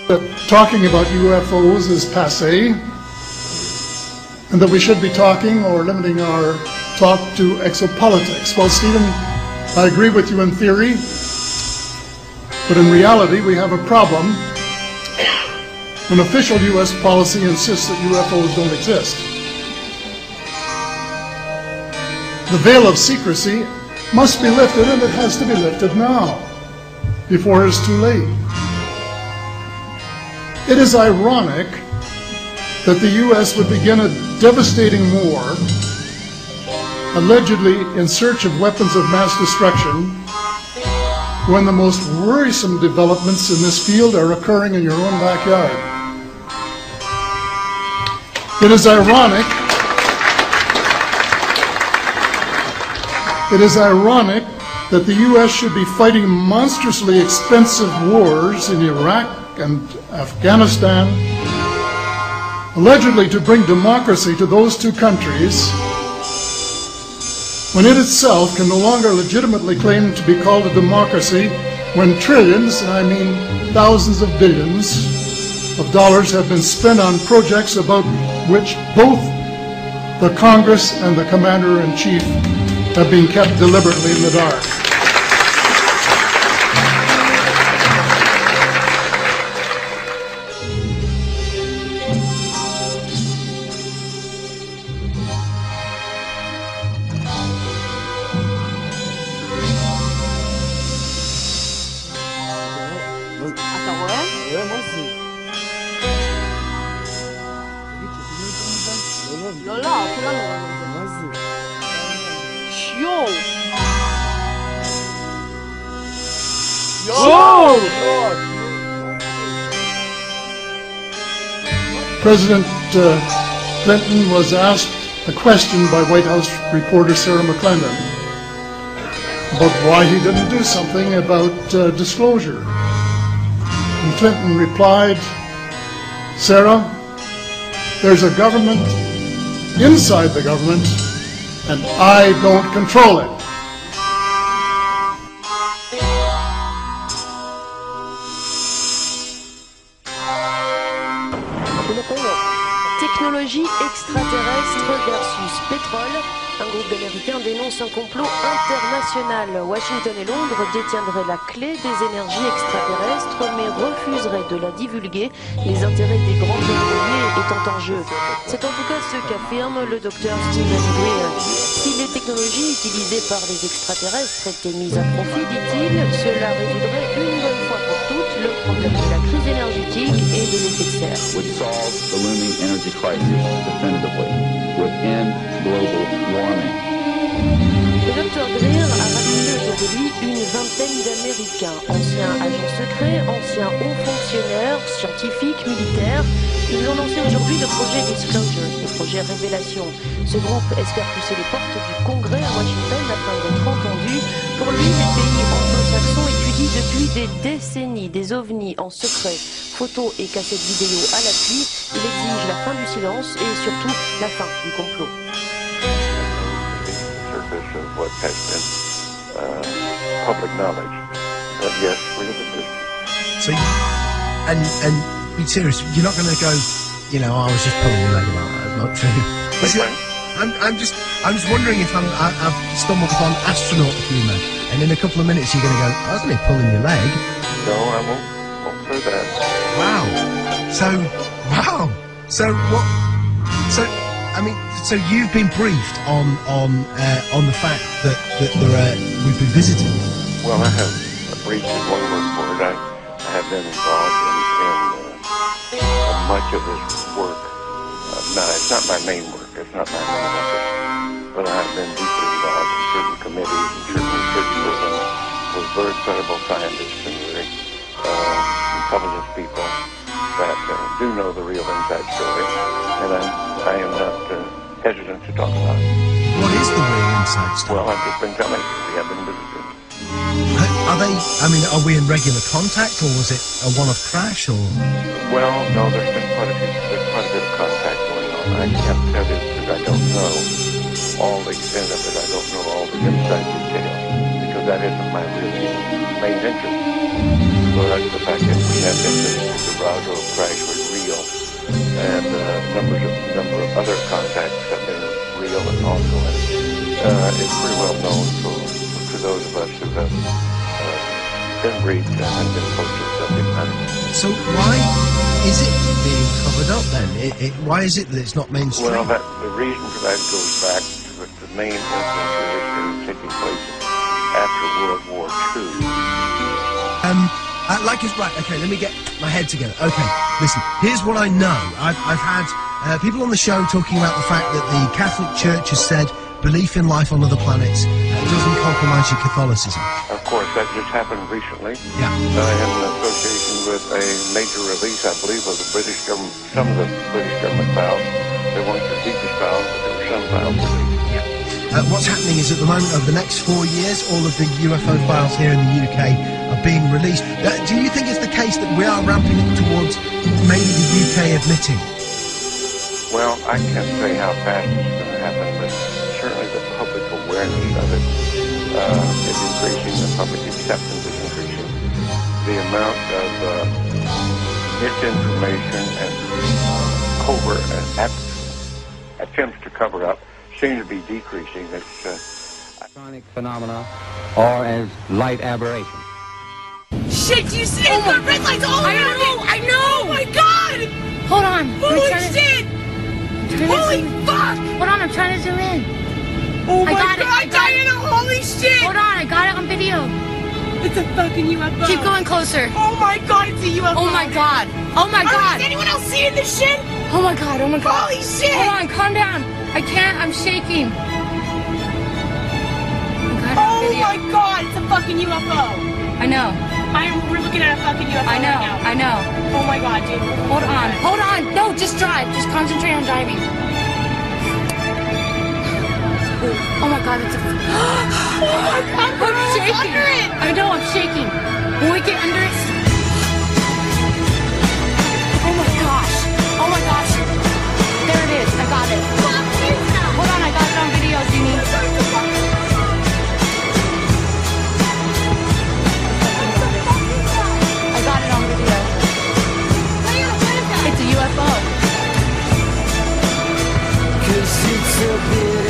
that talking about UFOs is passé, and that we should be talking or limiting our talk to exopolitics. Well, Stephen, I agree with you in theory, but in reality we have a problem when official U.S. policy insists that UFOs don't exist. The veil of secrecy must be lifted, and it has to be lifted now, before it's too late. It is ironic that the U.S. would begin a devastating war, allegedly in search of weapons of mass destruction, when the most worrisome developments in this field are occurring in your own backyard. It is ironic that the U.S. should be fighting monstrously expensive wars in Iraq and Afghanistan, allegedly to bring democracy to those two countries, when it itself can no longer legitimately claim to be called a democracy, when trillions, and I mean thousands of billions of dollars have been spent on projects about which both the Congress and the Commander-in-Chief have been kept deliberately in the dark. President Clinton was asked a question by White House reporter Sarah McClendon about why he didn't do something about disclosure. And Clinton replied, "Sarah, there's a government inside the government, and I don't control it." Technologie extraterrestre versus pétrole. Un groupe d'Américains dénonce un complot international. Washington et Londres détiendraient la clé des énergies extraterrestres, mais refuseraient de la divulguer, les intérêts des grands pétroliers étant en jeu. C'est en tout cas ce qu'affirme le docteur Stephen Greer. Si les technologies utilisées par les extraterrestres étaient mises à profit, dit-il, cela résoudrait une bonne fois pour toutes le problème de la crise énergétique et de l'effet de serre. Would solve the looming energy crisis definitively, would end global warming. Le docteur Greer a rassemblé autour de lui une vingtaine d'Américains, anciens agents secrets, anciens hauts fonctionnaires, scientifiques, militaires. Ils ont lancé aujourd'hui le projet Disclosure, le projet Révélation. Ce groupe espère pousser les portes du Congrès à Washington afin d'être entendu. Pour lui, les pays anglo-saxons étudient depuis des décennies des ovnis en secret, photos et cassettes vidéo à l'appui. Il exige la fin du silence et surtout la fin du complot. Of what has been public knowledge. But yes, we live in this. So, and be serious. You're not going to go. You know, I was just pulling your leg about that. Not true. Is it, I'm just wondering if I've stumbled upon astronaut humour, and in a couple of minutes you're going to go, I was only pulling your leg. No, I won't say that. Wow. So what? So. I mean, so you've been briefed on the fact that we've been visited. Well, I have briefed in one word for it. I have been involved in much of this work. Now, it's not my main work. It's not my main effort. But I have been deeply involved in certain committees and certain research programs with very credible scientists and very intelligent people that do know the real inside story. And I am not hesitant to talk about it. What is the real inside story? Well, I've just been telling you. We have been visited. Are we in regular contact, or was it a one-off crash, or? Well, no, there's quite a bit of contact going on. I can't tell you because I don't know all the extent of it. I don't know all the inside details because that isn't my real main interest. So that's the fact that we have been visited. Roswell crash was real, and a number of other contacts have been real and also it's pretty well known to those of us who have been briefed and have been posted subject matter. So why is it being covered up then? Why is it that it's not mainstream? Well, the reason for that goes back to the main incidents of history taking place after World War II. Right, okay, let me get my head together. Okay, listen, here's what I know. I've had people on the show talking about the fact that the Catholic Church has said belief in life on other planets doesn't compromise your Catholicism. Of course, that just happened recently. Yeah. In association with a major release, I believe, of the British government, some of the British government files. They weren't the deepest files, but there were some files released. What's happening is at the moment, over the next 4 years, all of the UFO files here in the UK are being released. Do you think it's the case that we are ramping up towards maybe the UK admitting? Well, I can't say how fast it's going to happen, but certainly the public awareness of it is increasing, the public acceptance is increasing. The amount of misinformation and covert attempts to cover up seem to be decreasing. It's electronic phenomena or as light aberration. Shit, do you see it? The red lights all around. I know! Oh my god! Hold on. Holy shit! Holy fuck! Hold on, I'm trying to zoom in. Oh my god, Diana, holy shit! Hold on, I got it on video. It's a fucking UFO. Keep going closer. Oh my god, it's a UFO. Oh my god. Oh my god. Is anyone else seeing this shit? Oh my god, oh my god. Holy shit! Hold on, calm down. I can't, I'm shaking. Oh my god, it's a fucking UFO. I know. We're looking at a fucking UFO I know, right now. I know. Oh my god, dude. Hold on. No, just drive. Just concentrate on driving. Oh my god, it's a... Oh my god, I'm shaking. Under it. I know, I'm shaking. When we get under it... Oh my gosh. Oh my gosh. There it is. I got it. Hold on, I got it on video, Jimmy. I got it on video. It's a UFO. 'Cause it's a bit